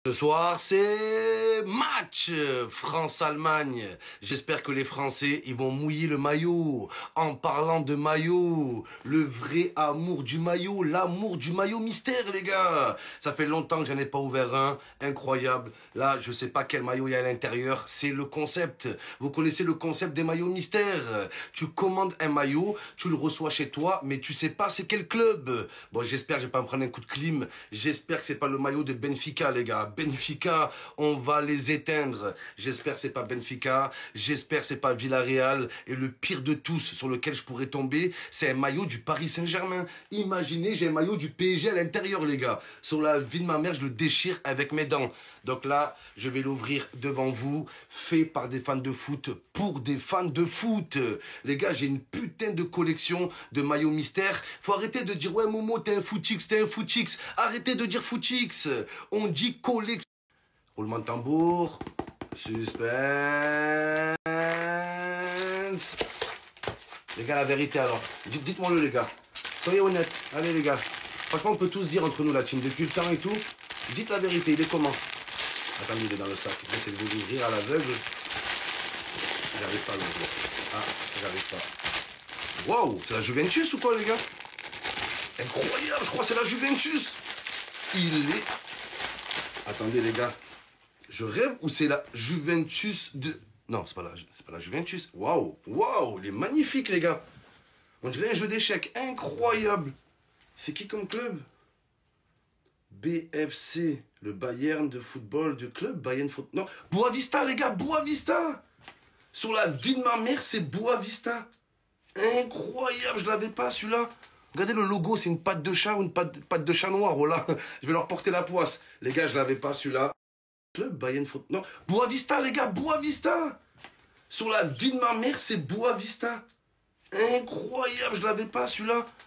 Ce soir, c'est match France-Allemagne. J'espère que les Français, ils vont mouiller le maillot. En parlant de maillot, le vrai amour du maillot, l'amour du maillot mystère, les gars. Ça fait longtemps que j'en ai pas ouvert un. Incroyable. Là, je sais pas quel maillot il y a à l'intérieur. C'est le concept. Vous connaissez le concept des maillots mystères. Tu commandes un maillot, tu le reçois chez toi, mais tu sais pas c'est quel club. Bon, j'espère que je vais pas me prendre un coup de clim. J'espère que c'est pas le maillot de Benfica, les gars. Benfica, on va les éteindre. J'espère que c'est pas Benfica, j'espère que c'est pas Villarreal. Et le pire de tous sur lequel je pourrais tomber, c'est un maillot du Paris Saint-Germain. Imaginez, j'ai un maillot du PSG à l'intérieur, les gars. Sur la vie de ma mère, je le déchire avec mes dents. Donc là, je vais l'ouvrir devant vous, fait par des fans de foot, pour des fans de foot. Les gars, j'ai une putain de collection de maillots mystères. Faut arrêter de dire, ouais, Momo, t'es un footix, t'es un footix. Arrêtez de dire footix. On dit collection. Roulement de tambour. Suspense. Les gars, la vérité alors. Dites-moi-le, les gars. Soyez honnêtes. Allez, les gars. Franchement, on peut tous dire entre nous, la team, depuis le temps et tout. Dites la vérité, il est comment? Attendez, il est dans le sac. J'essaie de l'ouvrir à l'aveugle. J'arrive pas à l'ouvrir. Ah, j'arrive pas. Waouh, c'est la Juventus ou quoi, les gars? Incroyable, je crois que c'est la Juventus. Il est... Attendez, les gars. Je rêve ou c'est la Juventus de... Non, c'est pas la Juventus. Waouh, waouh, il est magnifique, les gars. On dirait un jeu d'échecs. Incroyable. C'est qui comme club? BFC, le Bayern de football de club. Bayern foot... Non, Boavista, les gars, Boavista. Sur la vie de ma mère, c'est Boavista. Incroyable, je l'avais pas, celui-là. Regardez le logo, c'est une patte de chat ou une patte de chat noir. Voilà, je vais leur porter la poisse. Les gars, je l'avais pas, celui-là. Club Bayern foot... Non, Boavista, les gars, Boavista. Sur la vie de ma mère, c'est Boavista. Incroyable, je l'avais pas, celui-là.